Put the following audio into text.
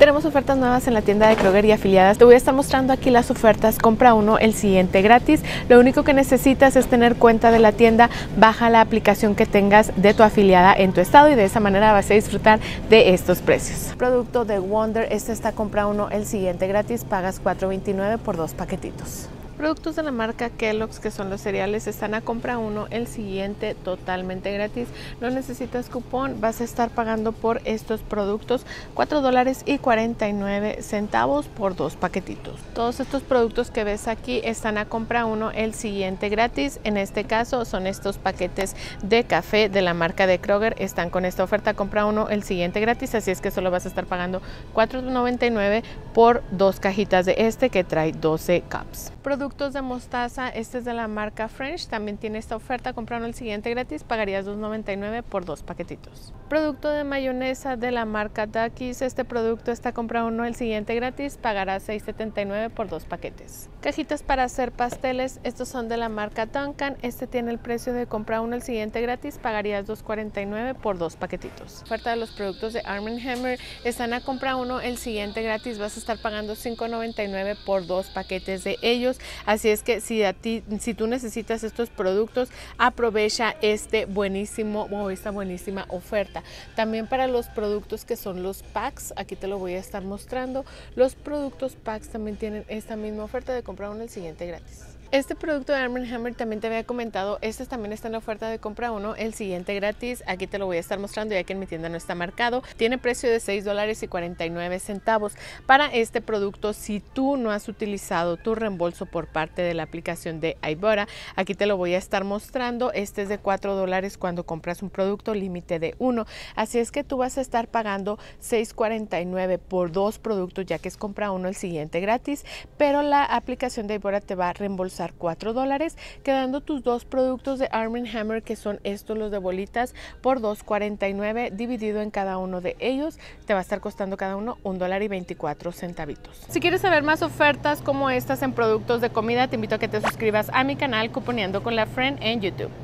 Tenemos ofertas nuevas en la tienda de Kroger y afiliadas. Te voy a estar mostrando aquí las ofertas. Compra uno, el siguiente gratis. Lo único que necesitas es tener cuenta de la tienda. Baja la aplicación que tengas de tu afiliada en tu estado y de esa manera vas a disfrutar de estos precios. Producto de Wonder, este está compra uno, el siguiente gratis. Pagas $4.29 por 2 paquetitos. Productos de la marca Kellogg's, que son los cereales, están a compra uno, el siguiente totalmente gratis. No necesitas cupón, vas a estar pagando por estos productos $4.49 por 2 paquetitos. Todos estos productos que ves aquí están a compra uno, el siguiente gratis. En este caso son estos paquetes de café de la marca de Kroger, están con esta oferta compra uno, el siguiente gratis, así es que solo vas a estar pagando $4.99 por 2 cajitas de este que trae 12 cups. Productos de mostaza, este es de la marca French, también tiene esta oferta, comprando el siguiente gratis, pagarías $2.99 por 2 paquetitos. Producto de mayonesa de la marca Duckies, este producto está comprando uno, el siguiente gratis, pagarás $6.79 por 2 paquetes. Cajitas para hacer pasteles, estos son de la marca Duncan, este tiene el precio de comprar uno, el siguiente gratis, pagarías $2.49 por 2 paquetitos. Oferta de los productos de Arm & Hammer, están a comprar uno, el siguiente gratis, vas a estar pagando $5.99 por 2 paquetes de ellos. Así es que si tú necesitas estos productos, aprovecha esta buenísima oferta. También para los productos que son los packs, aquí te lo voy a estar mostrando. Los productos packs también tienen esta misma oferta de comprar uno el siguiente gratis. Este producto de Arm & Hammer también te había comentado, este también está en la oferta de compra uno, el siguiente gratis. Aquí te lo voy a estar mostrando ya que en mi tienda no está marcado. Tiene precio de $6.49. Para este producto, si tú no has utilizado tu reembolso por parte de la aplicación de Ibotta, aquí te lo voy a estar mostrando. Este es de $4 cuando compras un producto límite de 1. Así es que tú vas a estar pagando $6.49 por 2 productos ya que es compra uno, el siguiente gratis. Pero la aplicación de Ibotta te va a reembolsar $4, quedando tus 2 productos de Arm & Hammer, que son estos, los de bolitas, por $2.49 dividido en cada uno de ellos. Te va a estar costando cada uno $1.24. Si quieres saber más ofertas como estas en productos de comida, te invito a que te suscribas a mi canal Cuponeando con la Friend en YouTube.